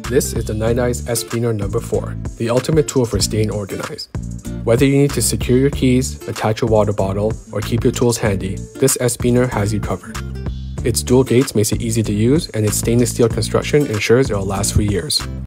This is the Nite Ize S Biner number 4, the ultimate tool for staying organized. Whether you need to secure your keys, attach a water bottle, or keep your tools handy, this S Biner has you covered. Its dual gates makes it easy to use, and its stainless steel construction ensures it will last for years.